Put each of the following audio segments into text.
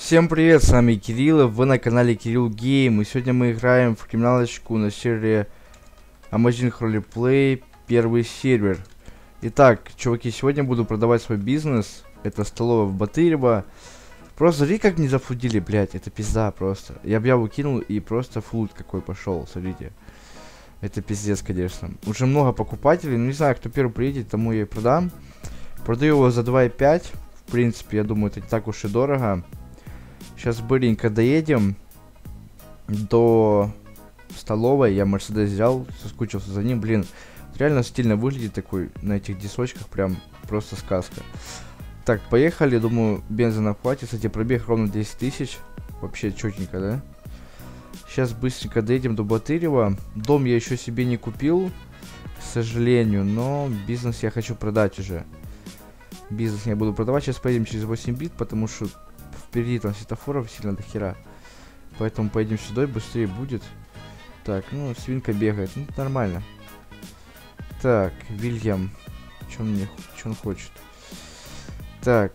Всем привет, с вами Кирилл, и вы на канале Кирилл Гейм, и сегодня мы играем в криминалочку на сервере Amazing Roleplay, первый сервер. Итак, чуваки, сегодня буду продавать свой бизнес, это столовая в Батырево. Просто смотри, как не зафлудили, блять, это пизда просто. Я объяву кинул, и просто флуд какой пошел, смотрите. Это пиздец, конечно. Уже много покупателей, не знаю, кто первый приедет, тому я и продам. Продаю его за 2,5, в принципе, я думаю, это не так уж и дорого. Сейчас быренько доедем до столовой. Я Мерседес взял, соскучился за ним. Блин, реально стильно выглядит такой на этих дисочках. Прям просто сказка. Так, поехали. Думаю, бензина хватит. Кстати, пробег ровно 10 тысяч. Вообще четенько, да? Сейчас быстренько доедем до Батырева. Дом я еще себе не купил, к сожалению. Но бизнес я хочу продать уже. Бизнес я буду продавать. Сейчас поедем через 8 бит, потому что впереди там светофоров сильно до хера. Поэтому поедем сюда и быстрее будет. Так, ну, свинка бегает. Ну, это нормально. Так, Вильям. Что он хочет? Так,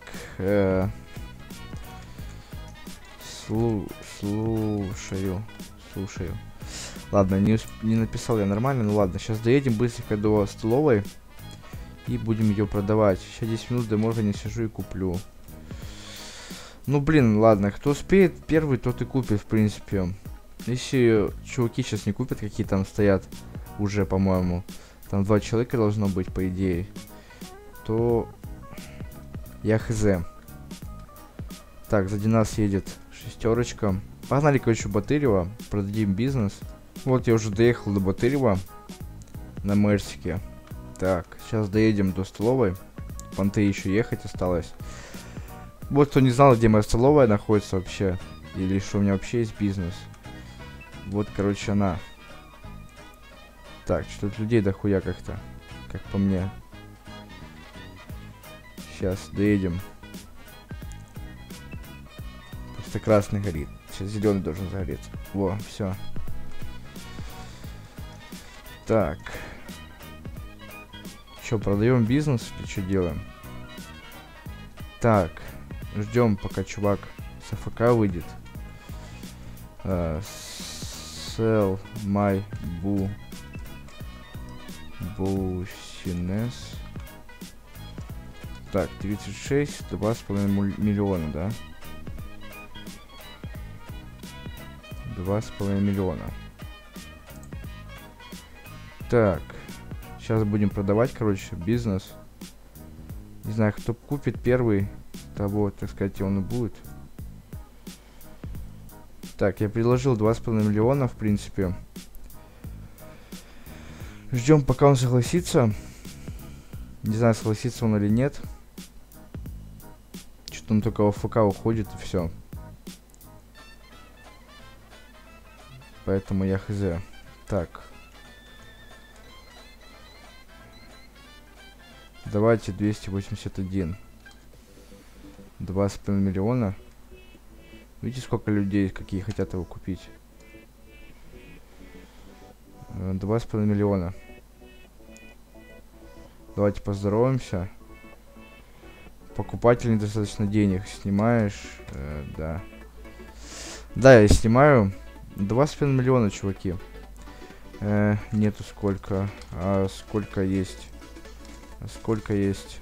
слушаю. Ладно, не написал я нормально. Ну ладно, сейчас доедем быстренько до столовой. И будем ее продавать. Сейчас 10 минут до морга не сижу и куплю. Ну, блин, ладно, кто успеет первый, тот и купит, в принципе. Если чуваки сейчас не купят, какие там стоят уже, по-моему, там 2 человека должно быть, по идее, то я хз. Так, сзади нас едет шестерочка. Погнали, короче, в Батырево, продадим бизнес. Вот я уже доехал до Батырева на Мерсике. Так, сейчас доедем до столовой. Понты еще ехать осталось. Вот кто не знал, где моя столовая находится вообще, или что у меня вообще есть бизнес. Вот, короче, она. Так, что-то людей дохуя как-то, как по мне. Сейчас доедем. Просто красный горит. Сейчас зеленый должен загореться. Во, все. Так. Что, продаем бизнес или что делаем? Так. Ждем, пока чувак с АФК выйдет. Sell my business. Так, 36, 2,5 миллиона, да? 2,5 миллиона. Так, сейчас будем продавать, короче, бизнес. Не знаю, кто купит первый, того, так сказать, он и будет. Так, я предложил 2,5 миллиона, в принципе. Ждем, пока он согласится. Не знаю, согласится он или нет. Что-то он только в АФК уходит и все. Поэтому я хз. Так. Давайте 281. 2,5 миллиона. Видите, сколько людей, какие хотят его купить? 2,5 миллиона. Давайте поздороваемся. Покупатель недостаточно денег. Снимаешь? Да. Да, я снимаю. 2,5 миллиона, чуваки. Нету сколько. А сколько есть? Сколько есть?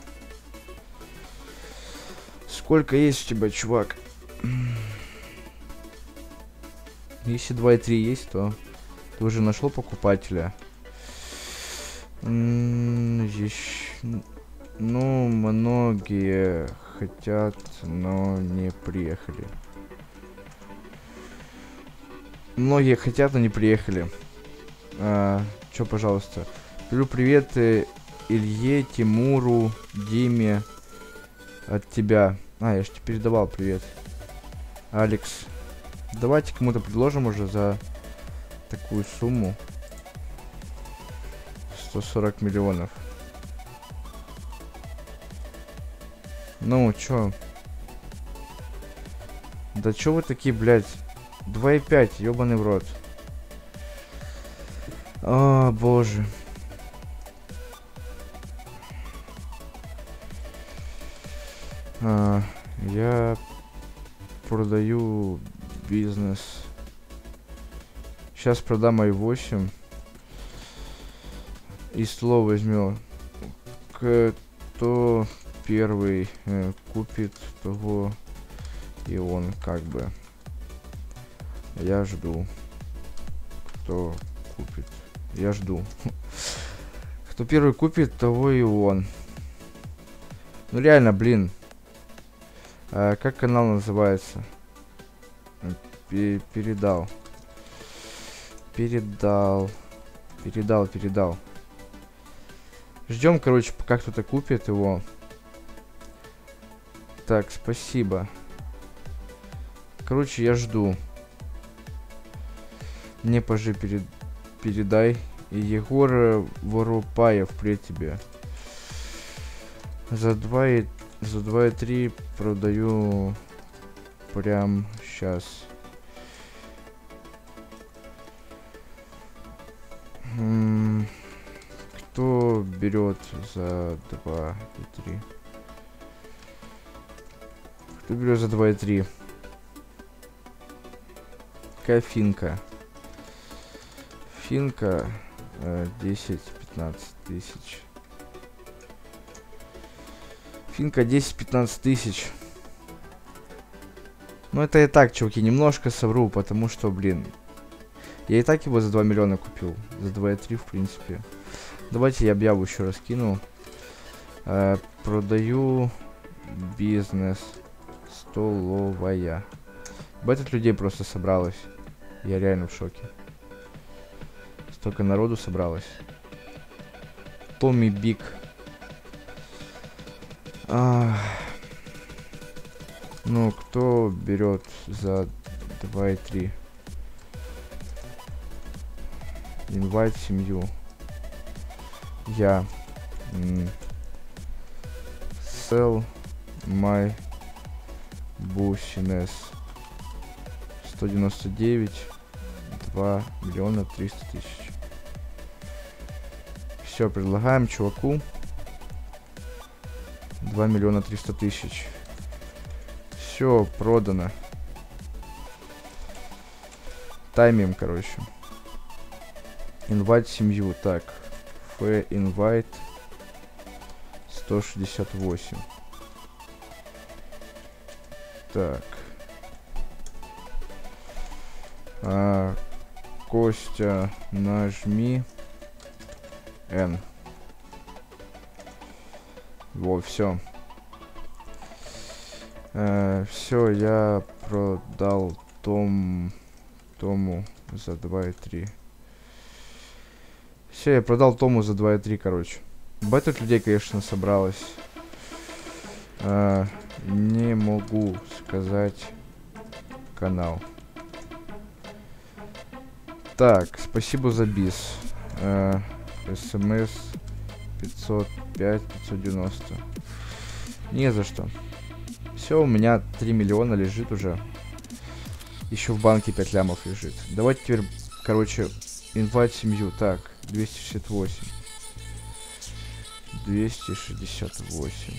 Сколько есть у тебя, чувак? Если 2,3 есть, то ты уже нашел покупателя. Здесь, ну, многие хотят, но не приехали. Многие хотят, но не приехали. Чё, пожалуйста. Передаю привет Илье, Тимуру, Диме от тебя. Я же тебе передавал привет. Алекс. Давайте кому-то предложим уже за такую сумму. 140 миллионов. Ну, чё? Да чё вы такие, блядь? 2,5, ёбаный в рот. О, боже. Я продаю бизнес. Сейчас продам i8. И слово возьмем. Кто первый купит, того и он как бы. Я жду. Кто купит? Я жду. Кто первый купит, того и он. Ну реально, блин. Как канал называется? Передал. Ждем, короче, пока кто-то купит его. Так, спасибо. Короче, я жду. Мне пожи передай. И Егор Воропаев, привет тебе. За 2,3 продаю прям сейчас. Кто берет за 2,3? Кто берет за 2,3? Какая финка? Финка 10-15 тысяч. Финка 10-15 тысяч. Ну это и так, чуваки, немножко совру, потому что, блин, я и так его за 2 миллиона купил. За 2,3 в принципе. Давайте я объяву еще раз кину. Продаю бизнес. Столовая. Бэтот людей просто собралось. Я реально в шоке. Столько народу собралось. Томми Биг. Ну, кто берет за 2,3? Инвайт семью. Я. Sell my business. 199. 2 миллиона 300 тысяч. Все, предлагаем чуваку 2 миллиона 300 тысяч. Все, продано. Таймим, короче. Инвайт семью. Так. Инвайт 168. Так. Костя, нажми N. Во, все. Все, я продал Тому за 2,3. Все, я продал Тому за 2,3, короче. Байтов людей, конечно, собралось. Не могу сказать канал. Так, спасибо за бис. СМС 505 590. Не за что. Все, у меня 3 миллиона лежит уже. Еще в банке 5 лямов лежит. Давайте теперь, короче, инвайт семью. Так, 268. 268.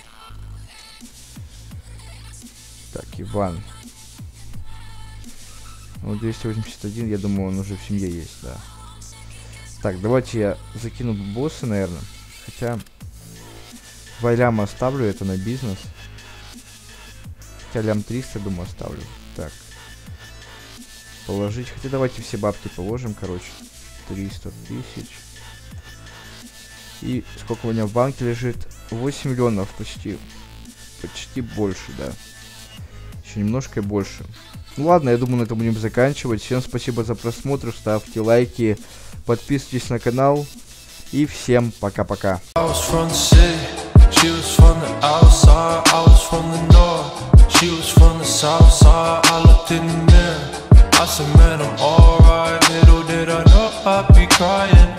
Так, Иван. Ну, 281, я думаю, он уже в семье есть, да. Так, давайте я закину боссы, наверное. Хотя 2 ляма оставлю, это на бизнес. Хотя лям 300, думаю, оставлю. Так. Положить. Хотя давайте все бабки положим, короче. 300 тысяч. И сколько у меня в банке лежит? 8 миллионов почти. Почти больше, да. Еще немножко и больше. Ну ладно, я думаю, на этом будем заканчивать. Всем спасибо за просмотр, ставьте лайки, подписывайтесь на канал. И всем пока-пока. I said, man, I'm alright. Little did I know I'd be crying.